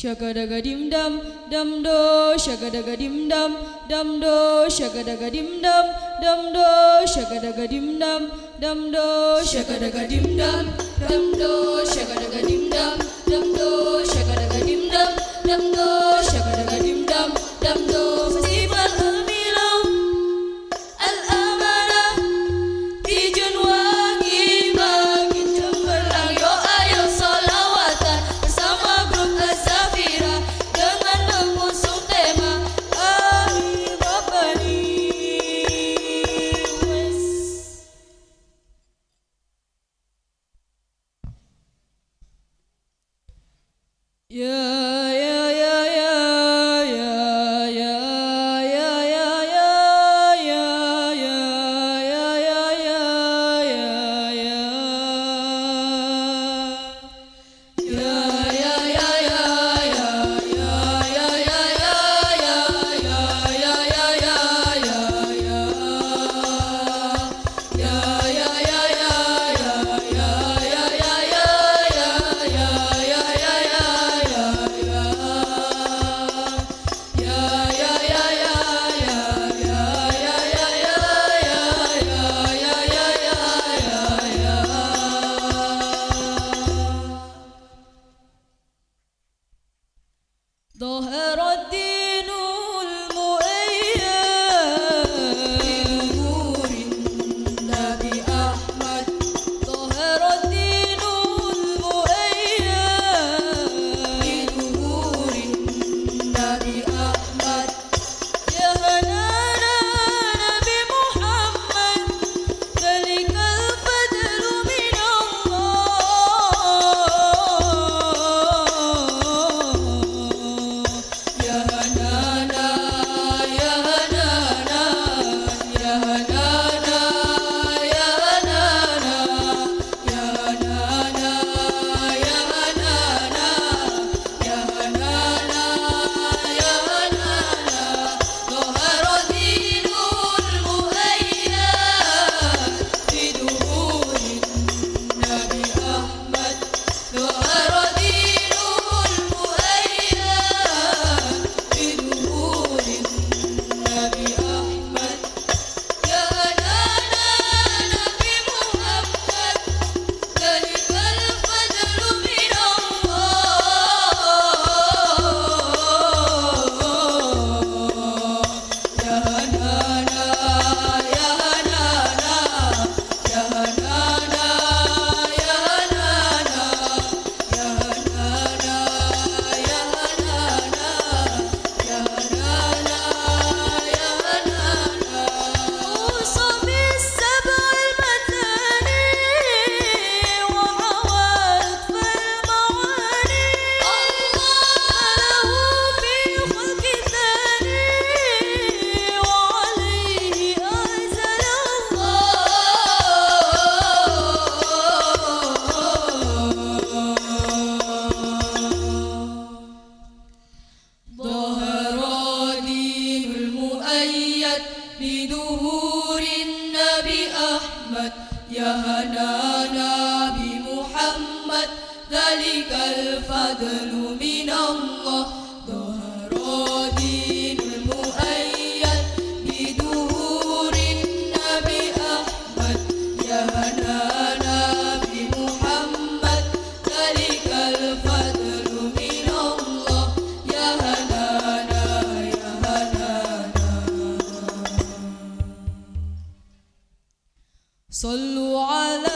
Shagadaga dim dum dum do, shagadaga dim dum do, shagadaga dim dum do, shagadaga dim dum do, shagadaga dim dum do, shagadaga dim dum do, shagadaga dim dum do, shagadaga dim dum do. Festival Al-Milam Al-Amanah Tijun wangi makin cemerlang. Yo ayo salawatan bersama grup Az-Zafira dengan mengusung tema Ali Rabbani. ظهر الدين المؤيد بظهور النبي أحمد. ظهر الدين المؤيد بظهور النبي أحمد. يا هنانا نبي محمد ذلك الفضل من بظهور النبي أحمد. يا هنانا بمحمد ذلك الفضل من الله. ظهر دين المؤيد بظهور النبي أحمد. يا هنانا بمحمد ذلك الفضل من الله. يا هنانا يا هنانا. صلوا على